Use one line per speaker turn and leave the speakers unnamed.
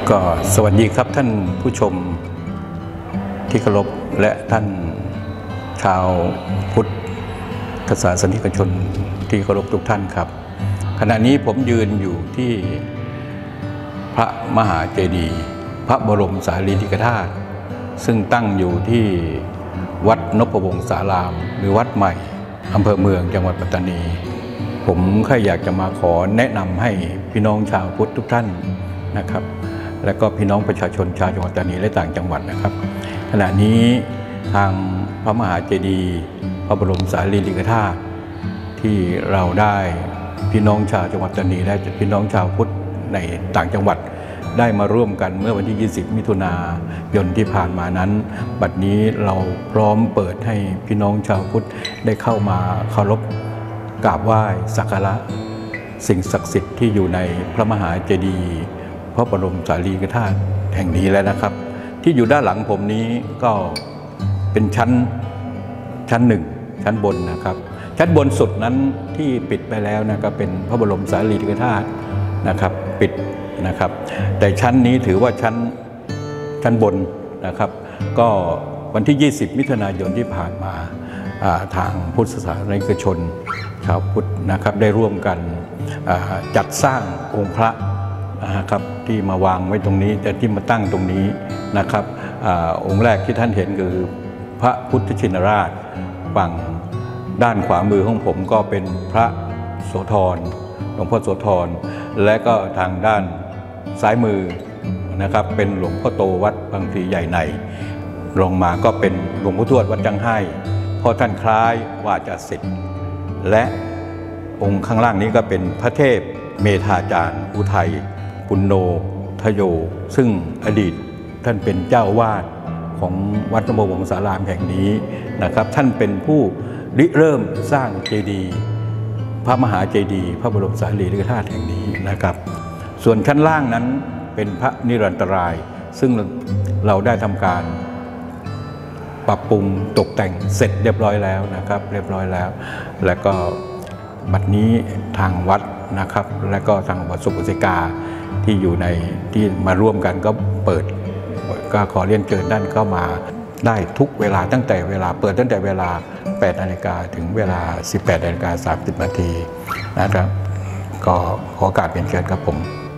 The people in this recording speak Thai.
ก็สวัสดีครับท่านผู้ชมที่เคารพและท่านชาวพุทธศาสนิกชนที่เคารพทุกท่านครับขณะนี้ผมยืนอยู่ที่พระมหาเจดีย์พระบรมสารีริกธาตุซึ่งตั้งอยู่ที่วัดนพวงศารามหรือวัดใหม่อำเภอเมืองจังหวัดปัตตานีผมแค่อยากจะมาขอแนะนำให้พี่น้องชาวพุทธทุกท่านนะครับและก็พี่น้องประชาชนชาวจังหวัดปัตตานีและต่างจังหวัดนะครับขณะนี้ทางพระมหาเจดีย์พระบรมสารีริกธาตุที่เราได้พี่น้องชาวจังหวัดปัตตานีและพี่น้องชาวพุทธในต่างจังหวัดได้มาร่วมกันเมื่อวันที่ 20 มิถุนายนที่ผ่านมานั้นบัดนี้เราพร้อมเปิดให้พี่น้องชาวพุทธได้เข้ามาเคารพกราบไหว้สักการะสิ่งศักดิ์สิทธิ์ที่อยู่ในพระมหาเจดีย์พระบรมสารีริกธาตุแห่งนี้แล้วนะครับที่อยู่ด้านหลังผมนี้ก็เป็นชั้นหนึ่งชั้นบนนะครับชั้นบนสุดนั้นที่ปิดไปแล้วนะครับเป็นพระบรมสารีริกธาตุนะครับปิดนะครับแต่ชั้นนี้ถือว่าชั้นบนนะครับก็วันที่ 20 มิถุนายนที่ผ่านมาทางพุทธศาสนิกชนชาวพุทธนะครับได้ร่วมกันจัดสร้างองค์พระนะครับที่มาวางไว้ตรงนี้แต่ที่มาตั้งตรงนี้นะครับองค์แรกที่ท่านเห็นคือพระพุทธชินราชฝั่งด้านขวามือของผมก็เป็นพระโสธรหลวงพ่อโสธรและก็ทางด้านซ้ายมือนะครับเป็นหลวงพ่อโตวัดบางพลีใหญ่ในลงมาก็เป็นหลวงพ่อทวดวัดจังไห้เพราะท่านคล้ายว่าจะเสร็จและองค์ข้างล่างนี้ก็เป็นพระเทพเมธาจารย์อุทัยปุณโญทโยซึ่งอดีตท่านเป็นเจ้าวาดของวัดนพวงศารามแห่งนี้นะครับท่านเป็นผู้ริเริ่มสร้างเจดีย์พระมหาเจดีย์พระบรมสารีริกธาตุแห่งนี้นะครับส่วนชั้นล่างนั้นเป็นพระนิรันตรายซึ่งเราได้ทำการปรับปรุงตกแต่งเสร็จเรียบร้อยแล้วนะครับเรียบร้อยแล้วและก็บัดนี้ทางวัดนะครับและก็ทางวัดสุปสิกาที่อยู่ในที่มาร่วมกันก็เปิดก็ขอเรียนเชิญท่านเข้ามาได้ทุกเวลาตั้งแต่เวลาเปิดตั้งแต่เวลา 8 นาฬิกาถึงเวลา 18 นาฬิกา 30 นาทีนะครับก็ขอโอกาสเรียนเชิญครับผม